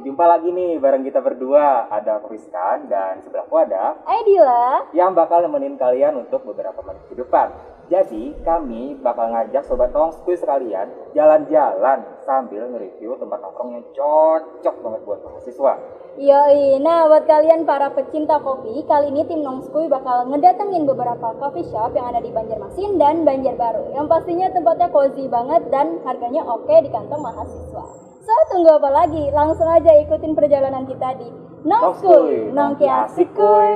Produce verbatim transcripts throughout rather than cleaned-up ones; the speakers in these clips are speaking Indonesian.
jumpa lagi nih bareng kita berdua. Ada Priskan dan sebelahku ada Aidila yang bakal nemenin kalian untuk beberapa menit ke depan. Jadi kami bakal ngajak sobat Nongskuy sekalian jalan-jalan sambil nge-review tempat nongkrong yang cocok banget buat mahasiswa. Yoi, nah buat kalian para pecinta kopi, kali ini tim Nongskuy bakal ngedatengin beberapa coffee shop yang ada di Banjarmasin dan Banjarbaru. Yang pastinya tempatnya cozy banget dan harganya oke di kantong mahasiswa. So, tunggu apa lagi? Langsung aja ikutin perjalanan kita di Nongskuy, nongki asik kuy.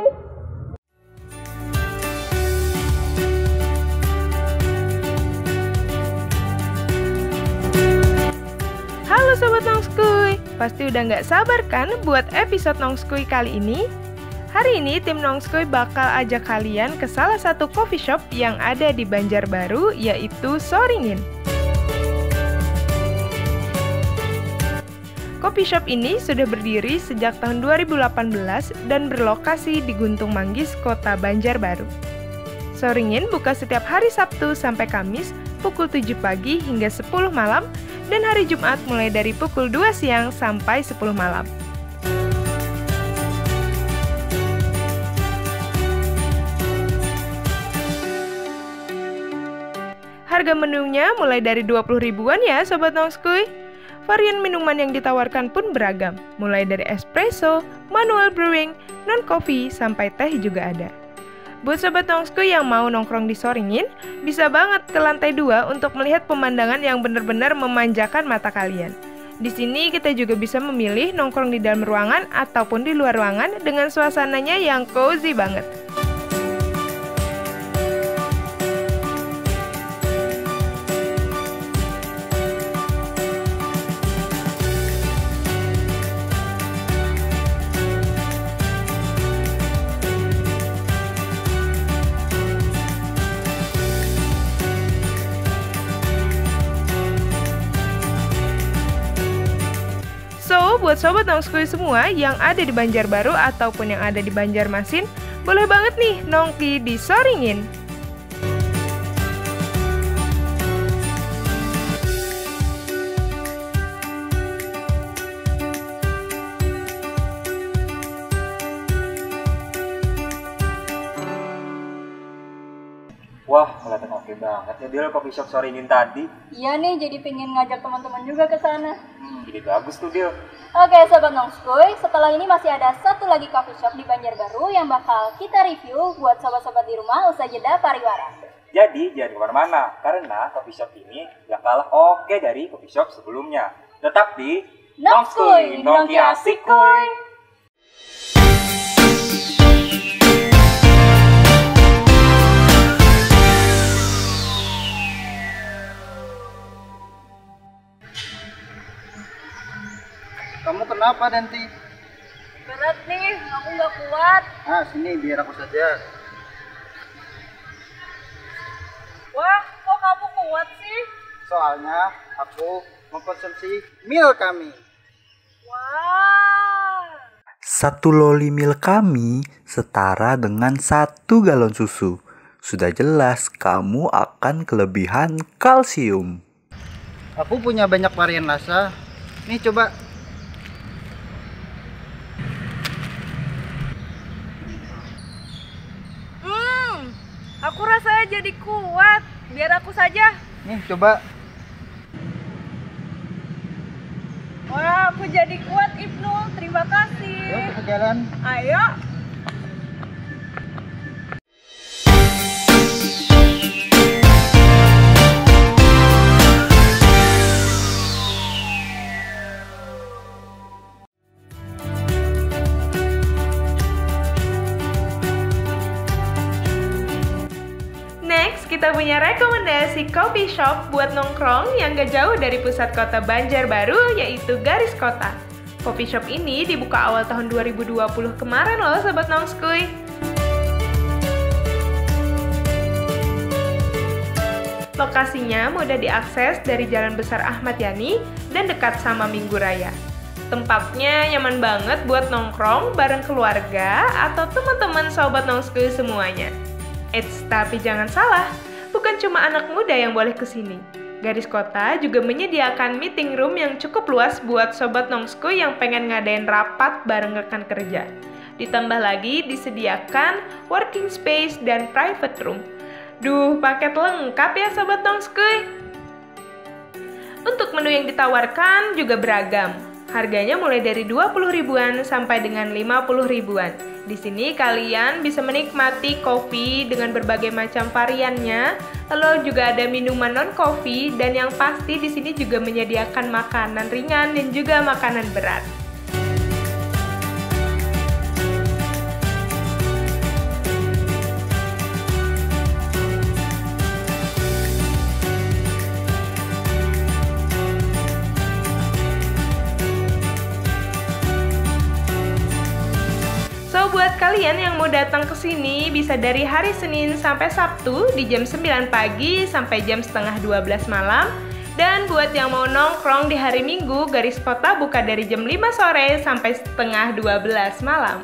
Halo Sobat Nongskuy, pasti udah nggak sabar kan buat episode Nongskuy kali ini? Hari ini tim Nongskuy bakal ajak kalian ke salah satu coffee shop yang ada di Banjarbaru, yaitu Soringin. Coffee shop ini sudah berdiri sejak tahun dua ribu delapan belas dan berlokasi di Guntung Manggis, kota Banjarbaru. Soringin buka setiap hari Sabtu sampai Kamis pukul tujuh pagi hingga sepuluh malam, dan hari Jumat mulai dari pukul dua siang sampai sepuluh malam. Harga menunya mulai dari dua puluh ribuan ya Sobat Nongskuy. Varian minuman yang ditawarkan pun beragam, mulai dari espresso, manual brewing, non-coffee, sampai teh juga ada. Buat Sobat Nongskuy yang mau nongkrong di Soringin, bisa banget ke lantai dua untuk melihat pemandangan yang benar-benar memanjakan mata kalian. Di sini kita juga bisa memilih nongkrong di dalam ruangan ataupun di luar ruangan dengan suasananya yang cozy banget. So, buat Sobat Nongskuy semua yang ada di Banjarbaru ataupun yang ada di Banjarmasin, boleh banget nih nongki di Soringin. Wah, kelihatan oke banget ya Dil coffee shop Soringin tadi. Iya nih, jadi pengen ngajak teman-teman juga ke sana. Hmm, jadi bagus tuh Dil. Oke Sobat Nongskuy, setelah ini masih ada satu lagi coffee shop di Banjarbaru yang bakal kita review buat sobat-sobat di rumah usai jeda pariwara. Jadi jangan kemana-mana, karena coffee shop ini gak kalah oke dari coffee shop sebelumnya. Tetap di Nongskuy, nongki asik kuy. Kamu kenapa, Danti? Berat nih, aku nggak kuat. Ah, sini biar aku saja. Wah, kok kamu kuat sih? Soalnya aku mengkonsumsi mil kami. Wah. Satu loli mil kami setara dengan satu galon susu. Sudah jelas kamu akan kelebihan kalsium. Aku punya banyak varian rasa. Nih coba. Hmm, aku rasanya jadi kuat. Biar aku saja. Nih coba. Wah, aku jadi kuat Ibnu. Terima kasih. Yuk kita jalan. Ayo. Next, kita punya rekomendasi coffee shop buat nongkrong yang gak jauh dari pusat kota Banjarbaru, yaitu Garis Kota. Coffee shop ini dibuka awal tahun dua ribu dua puluh kemarin loh Sobat Nongskuy. Lokasinya mudah diakses dari Jalan Besar Ahmad Yani dan dekat sama Minggu Raya. Tempatnya nyaman banget buat nongkrong bareng keluarga atau teman-teman Sobat Nongskuy semuanya. Eits, tapi jangan salah, bukan cuma anak muda yang boleh kesini. Garis Kota juga menyediakan meeting room yang cukup luas buat Sobat Nongskuy yang pengen ngadain rapat bareng rekan kerja. Ditambah lagi disediakan working space dan private room. Duh, paket lengkap ya Sobat Nongskuy. Untuk menu yang ditawarkan juga beragam. Harganya mulai dari dua puluh ribuan sampai dengan lima puluh ribuan. Di sini kalian bisa menikmati kopi dengan berbagai macam variannya, lalu juga ada minuman non-kopi, dan yang pasti di sini juga menyediakan makanan ringan dan juga makanan berat. So, buat kalian yang mau datang ke sini bisa dari hari Senin sampai Sabtu di jam sembilan pagi sampai jam setengah dua belas malam. Dan buat yang mau nongkrong di hari Minggu, Garis Kota buka dari jam lima sore sampai setengah dua belas malam.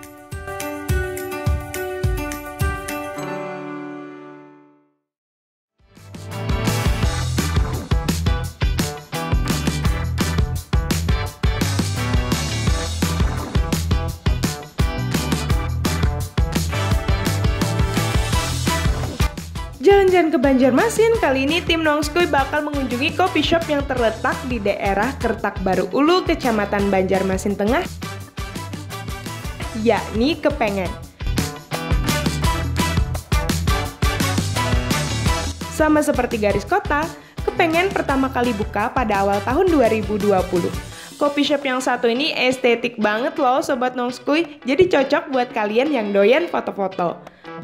Jalan-jalan ke Banjarmasin, kali ini tim Nongskuy bakal mengunjungi coffee shop yang terletak di daerah Kertak Baru Ulu, Kecamatan Banjarmasin Tengah, yakni Kepengen. Sama seperti Garis Kota, Kepengen pertama kali buka pada awal tahun dua ribu dua puluh. Coffee shop yang satu ini estetik banget loh Sobat Nongskuy, jadi cocok buat kalian yang doyan foto-foto.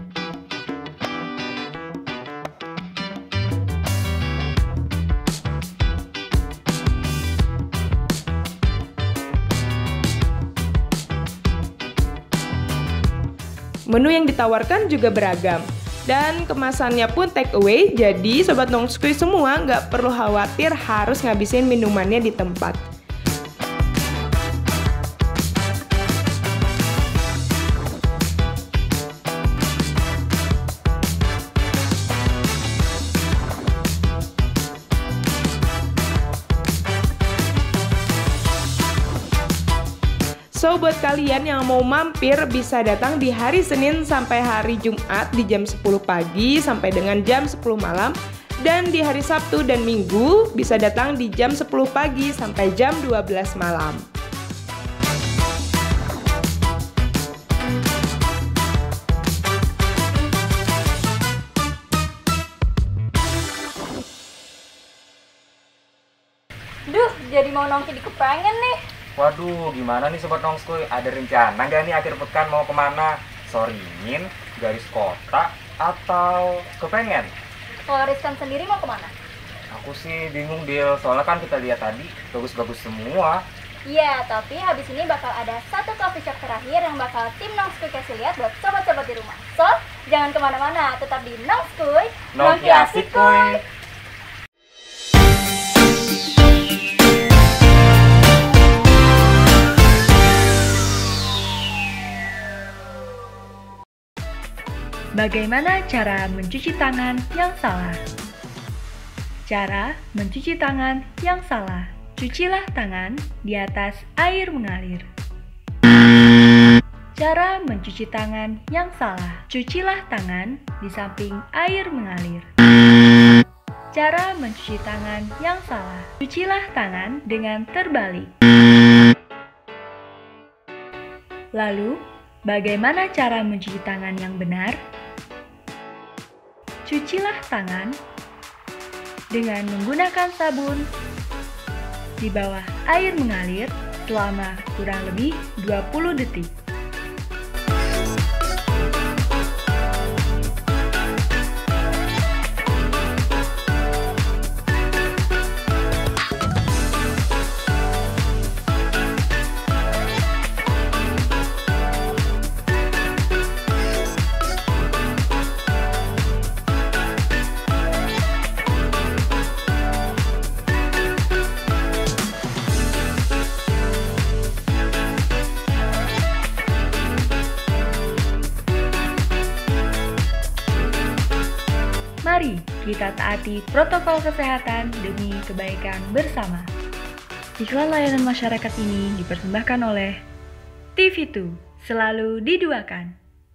Menu yang ditawarkan juga beragam, dan kemasannya pun take away, jadi Sobat Nongskuy semua nggak perlu khawatir harus ngabisin minumannya di tempat. So, buat kalian yang mau mampir bisa datang di hari Senin sampai hari Jumat di jam sepuluh pagi sampai dengan jam sepuluh malam. Dan di hari Sabtu dan Minggu bisa datang di jam sepuluh pagi sampai jam dua belas malam. Duh, jadi mau nongki di Kepengen nih. Waduh, gimana nih Sobat Nongskuy? Ada rencana nggak nih akhir pekan mau kemana? Soringin, Garis Kota, atau Kepengen? Kalau Rizkan sendiri mau kemana? Aku sih bingung, Dil. Soalnya kan kita lihat tadi, bagus-bagus semua. Iya, tapi habis ini bakal ada satu coffee shop terakhir yang bakal tim Nongskuy kasih lihat buat sobat-sobat di rumah. So, jangan kemana-mana, tetap di Nongskuy. Nongki asik, kuy! Bagaimana cara mencuci tangan yang salah? Cara mencuci tangan yang salah. Cucilah tangan di atas air mengalir. Cara mencuci tangan yang salah. Cucilah tangan di samping air mengalir. Cara mencuci tangan yang salah. Cucilah tangan dengan terbalik. Lalu, bagaimana cara mencuci tangan yang benar? Cucilah tangan dengan menggunakan sabun di bawah air mengalir selama kurang lebih dua puluh detik. Mari kita taati protokol kesehatan demi kebaikan bersama. Iklan layanan masyarakat ini dipersembahkan oleh T V dua, selalu diduakan.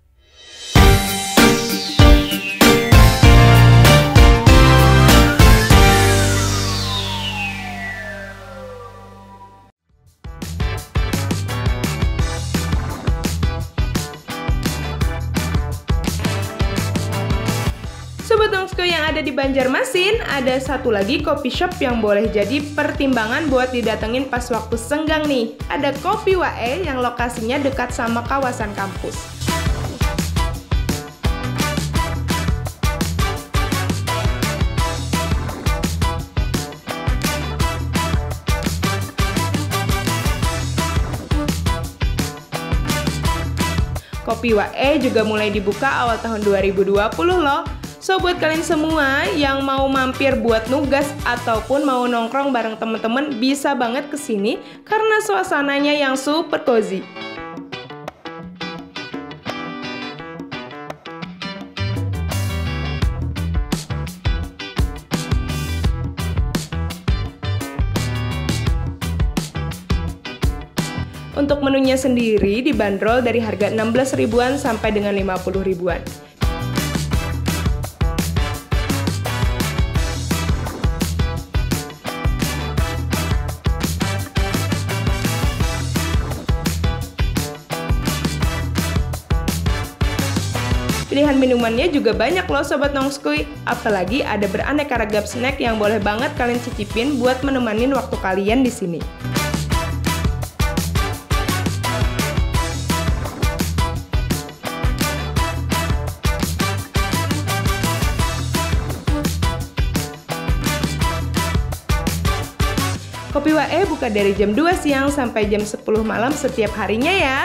Sobat Nongscoy yang ada di Banjarmasin, ada satu lagi coffee shop yang boleh jadi pertimbangan buat didatengin pas waktu senggang nih. Ada Kopi W A yang lokasinya dekat sama kawasan kampus. Kopi W A juga mulai dibuka awal tahun dua ribu dua puluh loh. So, buat kalian semua yang mau mampir buat nugas ataupun mau nongkrong bareng temen-temen, bisa banget kesini karena suasananya yang super cozy. Untuk menunya sendiri dibanderol dari harga enam belas ribuan sampai dengan lima puluh ribuan. Pilihan minumannya juga banyak loh Sobat Nongscoy, apalagi ada beraneka ragam snack yang boleh banget kalian cicipin buat menemanin waktu kalian di sini. Kopi W A buka dari jam dua siang sampai jam sepuluh malam setiap harinya ya.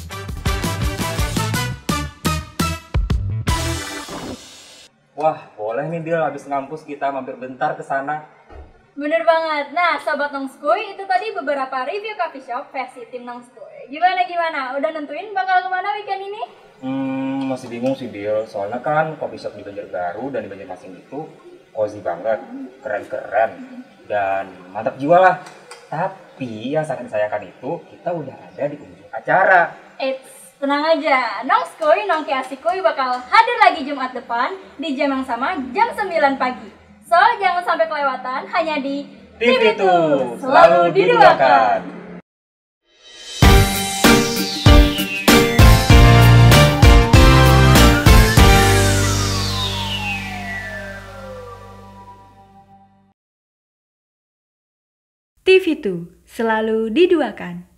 Wah, boleh nih Dil, habis ngampus kita mampir bentar ke sana. Bener banget. Nah, Sobat Nongscoy, itu tadi beberapa review coffee shop versi tim Nongscoy. Gimana-gimana? Udah nentuin bakal kemana weekend ini? Hmm, masih bingung sih Dil, soalnya kan coffee shop di Banjarbaru dan di Banjarmasin itu cozy banget, keren-keren, dan mantap jiwa lah. Tapi yang sangat disayangkan itu, kita udah ada di ujung acara. Eits, tenang aja, Nongscoy, Nongki Asikoy bakal hadir lagi Jumat depan di jam yang sama, jam sembilan pagi. So, jangan sampai kelewatan hanya di T V dua, selalu diduakan. T V dua, selalu diduakan.